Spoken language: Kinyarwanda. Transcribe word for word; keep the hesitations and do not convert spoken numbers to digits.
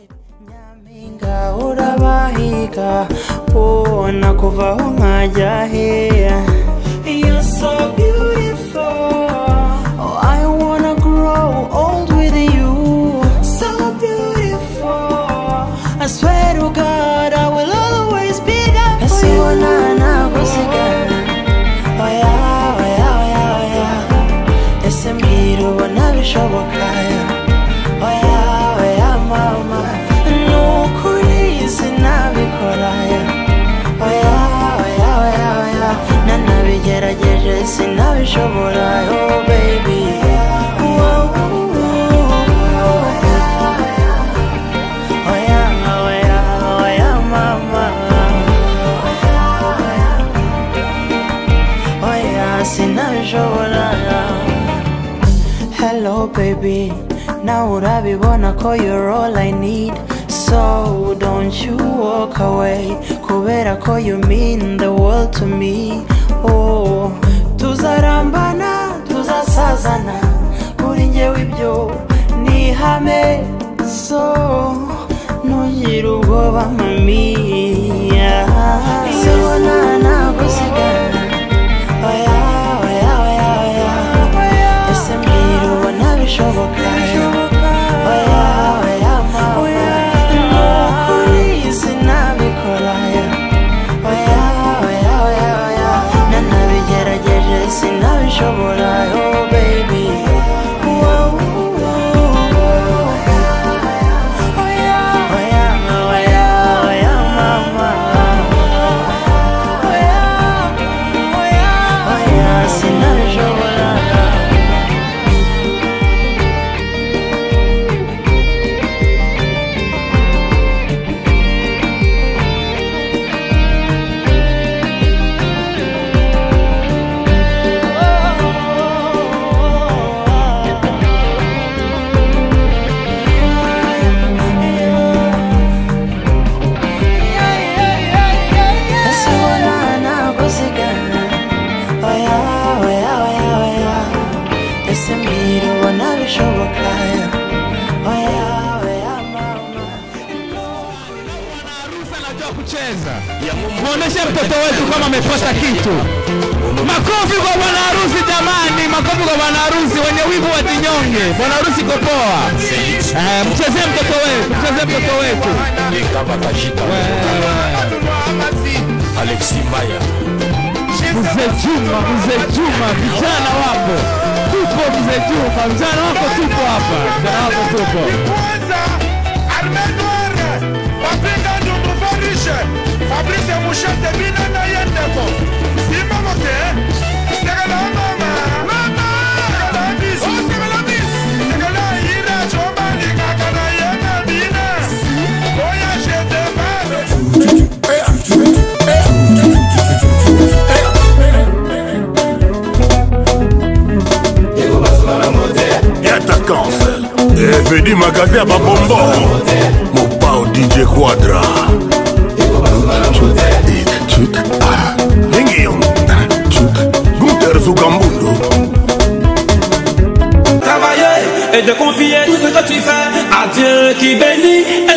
Nyaminga urabahiga oh nakuvaho nkajya he. You're so beautiful, oh I wanna grow old with you. So beautiful, I swear to God I will always be there for you. Oh yeah, oh yeah, oh yeah, oh yeah. Ese mbiro ubona bishoboka. Oh yeah, oh yeah mama, nukuri sinabikora. Oh yeah, oh yeah, oh yeah, oh yeah. Nanabigerageje sinabishobora. Oh baby, oh, oh, oh, oh. Oh yeah, oh yeah, oh yeah mama. Oh yeah, sinabishobora. Hello baby, now urabibona ko you're all I need. So don't you walk away, kubera ko you mean the world to me. Oh, tuzarambana, tuzasazana, kuri njyewe ibyo ni ihame. So ntugire ubwoba mami, sibona nagusigara. Oh yeah, oh yeah, oh yeah, oh yeah. Ese mbwira ubona bishoboka. Oh yeah, oh yeah mama, nukuri sinabikora. Oh yeah, oh yeah, oh yeah, oh yeah. Nanabigerageje sinabishobora. Oh baby, oh, oh, oh. Oh yeah, oh yeah, oh yeah, oh yeah mama. Oh yeah, oh yeah, oh yeah, sinabishobora. Muoneshe mtoto wetu kama amepata kitu. Makofi kwa bwana harusi jamani, makofi kwa bwana harusi, wenye wivu wa jinyonge. Bwana harusi ko poa. Eh, mchezee mtoto wetu, mchezee mtoto wetu. Alexi Maya. Mzee Juma, Mzee Juma, vijana wako. Tupo Mzee Juma, vijana wako tupo hapa. Vijana wako tupo. Fabrice Mouchette bina na yendeko. Simba mote. Segala mama. Mama. Segala bis. Oh segala bis. Segala ira choma ni kakana yena bina. Oya jete bale. Ego basala mote. Yata cancel. Et Fedi magasin à Babombo. Mon pao D J Quadra. Travailler et de confier tout ce que tu fais à Dieu qui bénit.